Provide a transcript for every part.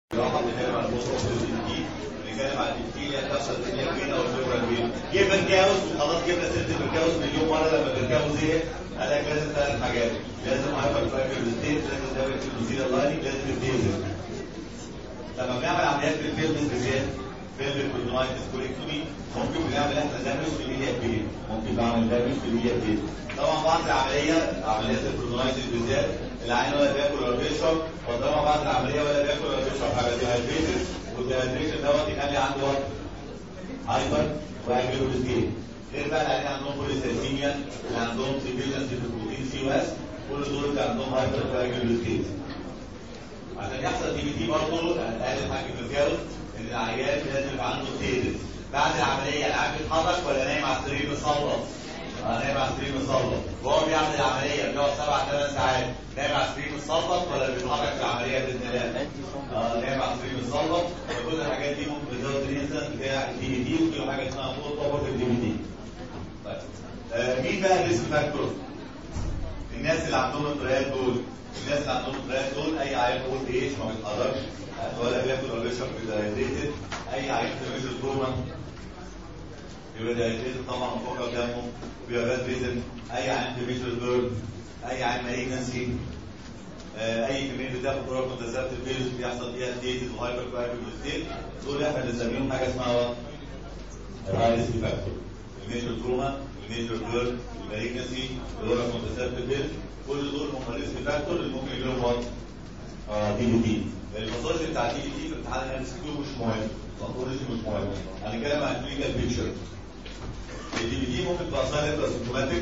الواحد بيتكلم عن الموضوع الجديد، بنتكلم عن البكتيريا بتحصل في البين او الفيبرال بين. جه بركاوس وخلاص جبنا سيره البركاوس مليون مره. لما بركاوس ايه؟ قال لك لازم 3 حاجات، لازم هايبر فايبر ستيت، لازم دايره البوزيلا لايننج، لازم الفيزل. لما بنعمل عمليات في الفيلمز بالذات فيلم كولونايتس كوليكتومي ممكن بنعمل احنا دامج في الميديا بين، ممكن بعمل دامج في الميديا بين. طبعا بعد العمليه عمليات الكولونايتس بالذات العين ولا بياكل ولا بيشرب، وطبعا بعد العمليه ولا بياكل ولا بيشرب حاجه ديهايدريشن، والديهايدريشن دوت يخلي عنده هايبر واجيلوبيستين. غير بقى اللي عندهم بوليسيثيميا، اللي عندهم ديفيجنسي في البروتين سي واس، كل دول اللي عندهم هايبر واجيلوبيستين. عشان يحصل دي بي تي برضه اقل حاجه في الجوز ان العيان لازم يبقى عنده ستيتس. بعد العمليه العيان بيتحرك ولا نايم على السرير مصلب؟ نايم على السرير مصلب. وهو بيعمل العمليه بيقعد 7-8 ساعات نايم على السرير مصلب ولا بيتحرك في العمليه باذن الله؟ نايم على السرير مصلب. فكل الحاجات دي ممكن تزود الانسان بتاع الدي بي تي، وفي حاجه اسمها فول باور في الدي بي تي. طيب مين بقى الريسك فاكتور؟ الناس اللي عندهم الطريقات دول، الناس اللي عندهم الطريقات دول اي عيل فوق ايش ما بيتحركش ولا بياكل ولا بيشرب ديهايدريتد، اي عيل في ميجر تروما يبقى ديهايدريتد طبعا وفقر دمه وبيبقى باد ريزن، اي عيل في ميجر بيرن، اي عيل مالجنسي، اي كميه بتاخد دورة كونترسبتيف بيلز بيحصل فيها ستيتس وهايبر كواجولوستيت، دول احنا بنسميهم حاجه اسمها الهاي ريسك فاكتور. الميجر تروما، الميجر بيرن، المالجنسي، دورة كونترسبتيف بيلز، كل دول هم ريسك فاكتور اللي ممكن يجي لهم وات دي بي تي. الباثولوجي بتاع الدي بي تي في امتحان الام اس كيو مش مهم، الباثولوجي مش مهم. هنتكلم عن الكلينيكال بيكتشر. الدي بي تي ممكن تبقى سايلنت اسيمتوماتيك،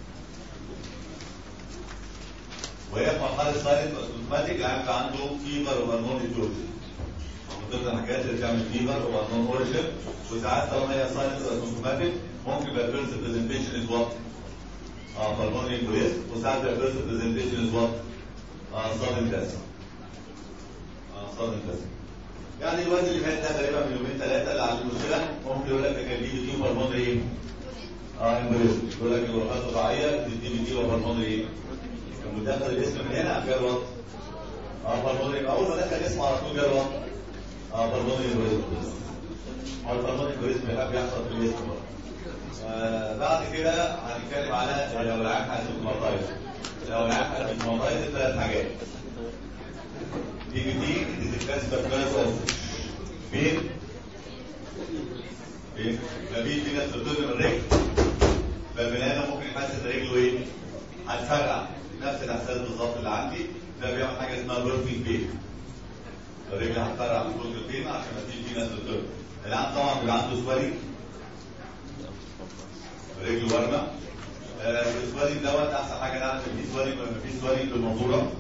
وهي في مرحله سايلنت اسيمتوماتيك العيان عنده فيبر وهرمون ايتيولوجي. من ضمن الحاجات اللي بتعمل فيبر وهرمون اوريجن، وساعات طالما هي سايلنت اسيمتوماتيك ممكن يبقى فيرست برزنتيشن از وات pulmonary embolism، وساعات يبقى فيرست برزنتيشن از وات sudden death. sudden death. يعني الوقت اللي فات ده تقريبا من يومين 3 اللي عنده مشكله ممكن يقول لك ده كان دي بي تي وهرمون ايه؟ امبوليزم. يقول لك الوفاه الطبيعيه دي بي تي وهرمون ايه؟ لما دخل الاسم من هنا جه الوقت هرمون. اول ما دخل الاسم على طول جه الوقت هرمون امبوليزم. هو الهرمون امبوليزم بيحب يحصل في الاسم بقى. بعد كده هنتكلم على لو العيان حاسس بالمرضايز. لو العيان حاسس بالمرضايز 3 حاجات. دي بي تي ديسكاسبر كلاس اوف بين ما بين في ناس بتضرب الرجل، فالبني ادم ممكن يحس ان رجله ايه؟ هتفرقع، نفس الاحساس بالظبط اللي عندي. ده بيعمل حاجه اسمها بيرثنج بين. الرجل هتفرقع في كل البين عشان ما في ناس بتضرب. العيان طبعا بيبقى عنده سوالي، رجله ورمه. السوالي دوت احسن حاجه نعرف ان في سوالي ولا مفيش سوالي في المنظوره.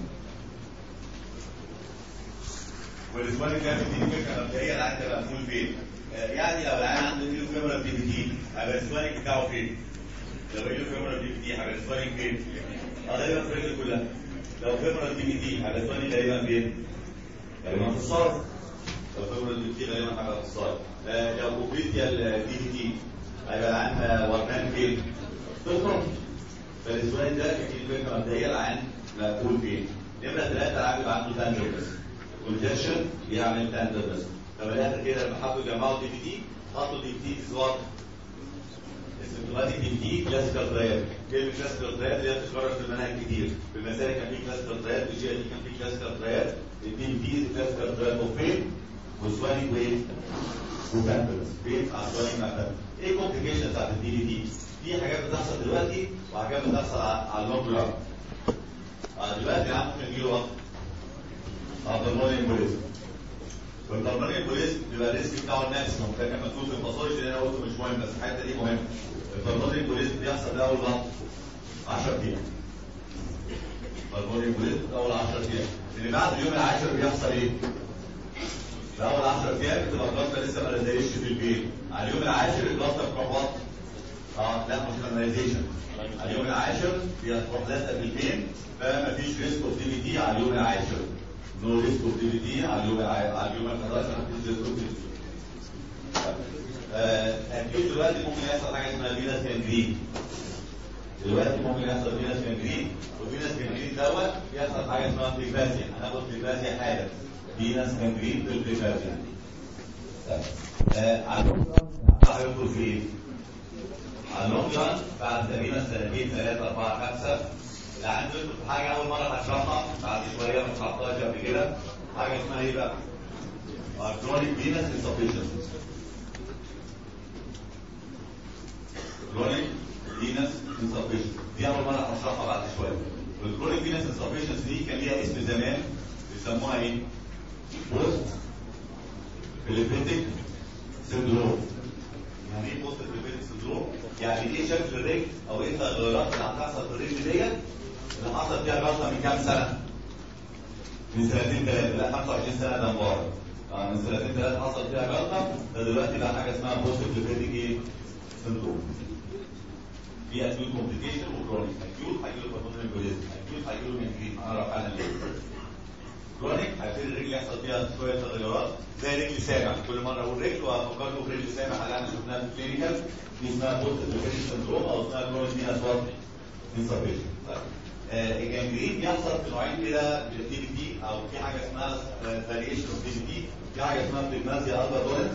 والسوالي ده بيديني فكره مبدئيه العيان ده مقفول فين. يعني لو العيان عنده ايلو فيمورال دي بي تي هيبقى السوالي بتاعه فين؟ لو ايلو فيمورال دي بي تي هيبقى السوالي فين؟ تقريبا في الرجل كلها. لو فيمورال دي بي تي هيبقى السوالي تقريبا فين؟ تقريبا في الصدر. لو فيمورال دي بي تي غالبا هيبقى في الصدر. لو كوبريتيال دي بي تي هيبقى العيان ورمان فين؟ في الفرونت. فالسوالي ده بيديني فكره مبدئيه العيان مقفول فين؟ نمره 3 العيان بيبقى عنده تاندرنس. كونجكشن بيعمل تاندرنس. فمن الاخر كده لما حبوا يجمعوا دي بي تي حطوا دي بي تي اسوات السيمتوماتيك دي بي تي كلاسيكال تراياد. كلمه كلاسيكال تراياد اللي هي بتتكرر في المناهج كتير. في المسائل كان في كلاسيكال تراياد، في الجي دي كان في كلاسيكال تراياد. الدي بي تي كلاسيكال تراياد اوف بين وسوانينج ويت وتاندرنس. بين على سوانينج مع تاندرنس. ايه الكومبليكيشنز بتاعت الدي بي تي؟ في حاجات بتحصل دلوقتي وحاجات بتحصل على اللونج ران. دلوقتي العام ممكن يجيله وقت هرمون امبوليزم. والهرمون امبوليزم بيبقى الريسك بتاعه الماكسيموم، ده كان مكتوب في الباثولوجي اللي انا قلته مش مهم بس الحته دي مهمه. الهرمون امبوليزم بيحصل ده اول 10 ايام. الهرمون امبوليزم اول 10 ايام. اللي بعد اليوم العاشر بيحصل ايه؟ في اول 10 ايام بتبقى الجلطه لسه ما نزلتش في البين. على اليوم العاشر الجلطه بتروح لا مش نورماليزيشن. على اليوم العاشر بتروح لازقه في البين، فما فيش ريسك اوف دي بي تي على اليوم العاشر. نو ريسك اوف دي بي تي على اليوم ال 11 مفيش ريسك اوف دي بي تي. اكيد دلوقتي ممكن يحصل حاجه اسمها فينس جانجرين. دلوقتي ممكن يحصل فينس جانجرين، وفينس جانجرين دوت يحصل حاجه اسمها بريكلازيا. هناخد بريكلازيا حالا. فينس جانجرين بالبريكلازيا. على اللونج ران هيدخل في ايه؟ على اللونج ران بعد تقريبا سنتين 3 4 5 اللي عنده يدخل في حاجه اول مره هشرحها بعد شويه ما شرحتهاش قبل كده، حاجه اسمها ايه بقى؟ كرونيك فينس انسفشنسي. كرونيك فينس انسفشنسي دي اول مره هشرحها بعد شويه. والكرونيك فينس انسفشنسي دي كان ليها اسم زمان بيسموها ايه؟ بوست فيليبيتيك سندروم. يعني ايه بوست فيليبيتيك سندروم؟ يعني ايه شكل الرجل او ايه التغيرات اللي هتحصل في الرجل ديت اللي حصل فيها غلطه من كام سنه؟ من سنتين 3 لا 25 سنه ده مبارك. من سنتين 3 حصل فيها غلطه، ده دلوقتي بقى حاجه اسمها بوست فيليبيتيك ايه؟ سندروم. في اكيوت كومبليكيشن وكرونيك. اكيوت هيجي له بالمونري امبوليزم، اكيوت هيجي له مينجرين، هنعرف عنها ليه. كرونيك هيبتدي الرجل يحصل فيها شويه تغيرات زي رجل سامع. كل مره اقول رجل وافكركم برجل سامع اللي احنا شفناها في الكلينيكال دي اسمها بوست فيليبيتيك سندروم او اسمها كرونيك فينس انسفشنسي. الجانجرين بيحصل في نوعين كده من التي بي تي او في حاجه اسمها فاريشن اوف تي بي تي، في حاجه اسمها بريجنازيا البا دولنس.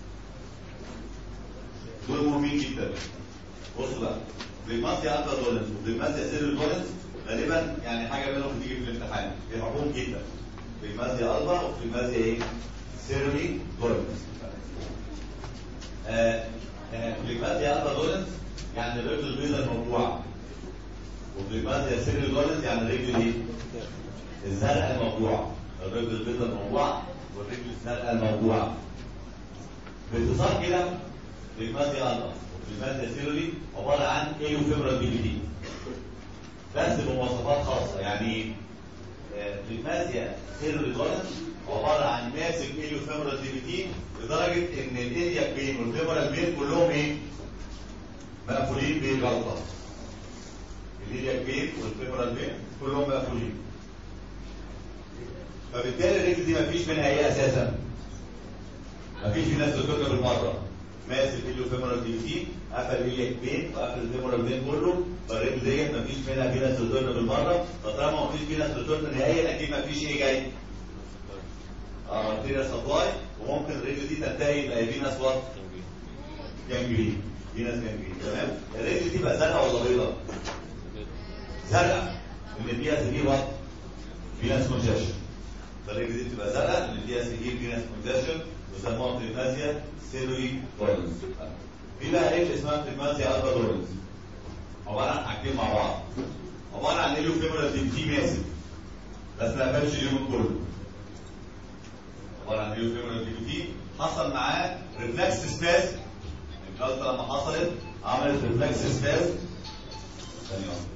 دول مهمين جدا. بصوا بقى بريجنازيا البا دولنس وبريجنازيا سيريل دولنس غالبا يعني حاجه منهم بتيجي في الامتحان بيحبوهم جدا. بريجنازيا البا وبريجنازيا ايه؟ سيريل دولنس. بريجنازيا البا دولنس يعني الرجل البيضاء الموضوعه، وبريجنازيا سيريل دولنس يعني الرجل ايه؟ الزرقاء الموضوعه. الرجل البيضاء الموضوعه والرجل الزرقاء الموضوعه. باختصار كده بريجنازيا البا وبريجنازيا سيريل عباره عن ايوفيبرال بي بي تي بس بمواصفات خاصه. يعني بريجنازيا سيريل دولنس عباره عن ماسك ايوفيبرال بي بي تي لدرجه ان الالياك بين والفيبرال بين كلهم ايه؟ مقفولين بجلطه. الالياك بين والفيبرال بين كلهم مقفولين. فبالتالي الرجل دي مفيش منها ايه اساسا؟ مفيش في ناس بتفكر بالمره. ماسك الفيبرال بي تي قفل الالياك بين وقفل الفيبرال بين كله، فالرجل ديت مفيش منها فينس ريتيرن بالمره. فطالما مفيش فينس ريتيرن نهائيا اكيد مفيش ايه جاي؟ ارتيريا سبلاي. وممكن الرجل دي تنتهي بقى فينس وات؟ جانجرين. فينس جانجرين. تمام؟ الرجل دي بقى زرقاء ولا بيضاء؟ زرقاء اللي فيها سيفير وات؟ فينس كونجكشن. فالرجل دي بتبقى زرقاء اللي فيها سيفير فينس كونجكشن ويسموها بريجنازيا سيريل دولنس. في بقى رجل اسمها بريجنازيا البا دولنس عباره عن حاجتين مع بعض. عباره عن اليوفيبرال بي تي ماسك بس ما قفلش اليوم كله. عباره عن اليوفيبرال بي تي حصل معاه ريفلكس سباز. الجلطه لما حصلت عملت ريفلكس سباز. ثانيه واحده.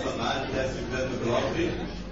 بيحصل معاه البلاستيك بلازما في الارتري،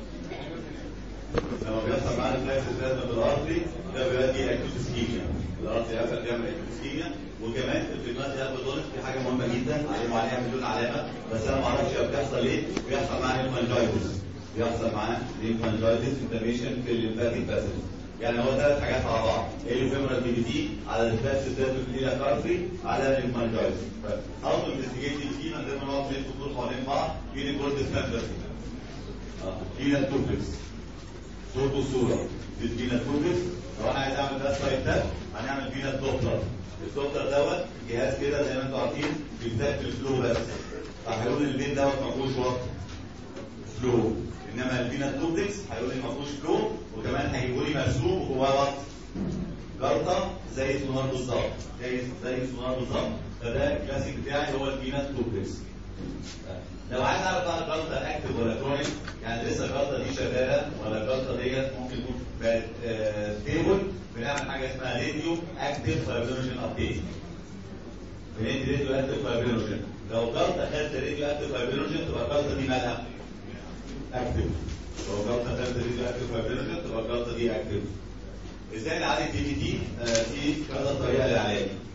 لما بيحصل معاه البلاستيك بلازما في الارتري ده بيؤدي اكيوت اسكيميا، الارتري قفل بيعمل اكيوت اسكيميا. وكمان في الفيجمنت هيربودونيك في حاجه مهمه جدا عليها مليون علامه بس انا ما اعرفش بيحصل ايه، بيحصل معاه ليمفانجايتس، بيحصل معاه ليمفانجايتس انفلاميشن في الليمفاتيك فاسل. يعني هو ثلاث حاجات على بعض، الفيمورال دي بي تي على البلاستيك بلازما في الارتري على الليمفانجايتس. هاو تو انفستيجيت دي من غير ما نقعد نلف طول حوالين بعض. في كورد سنتر فينا توبكس صوت وصوره في فينا توبكس. لو انا عايز اعمل ده سايت ده هنعمل فينا دوبلر. الدوبلر دوت جهاز كده زي ما انتم عارفين بيسجل الفلو بس، فهيقول البين دوت ما فيهوش وقت فلو، انما الفينا توبكس هيقول لي ما فيهوش فلو وكمان هيجيبوا لي مرسوم وجواه وقت جلطه زي السونار بالظبط، زي السونار بالظبط. فده الكلاسيك بتاعي هو الفينا توبكس. لو عايز اعرف بقى الجلطه اكتف ولا كرونيك، يعني لسه الجلطه دي شغاله ولا الجلطه ديت ممكن تكون بقت ستيبل، بنعمل حاجه اسمها راديو اكتف فايبرينوجين ابديت. بندي راديو اكتف فايبرينوجين. لو الجلطه خدت راديو اكتف فايبرينوجين تبقى الجلطه دي مالها؟ اكتف. لو الجلطه خدت راديو اكتف فايبرينوجين تبقى الجلطه دي اكتف. ازاي نعالج دي بي تي؟ في كذا طريقه للعلاج.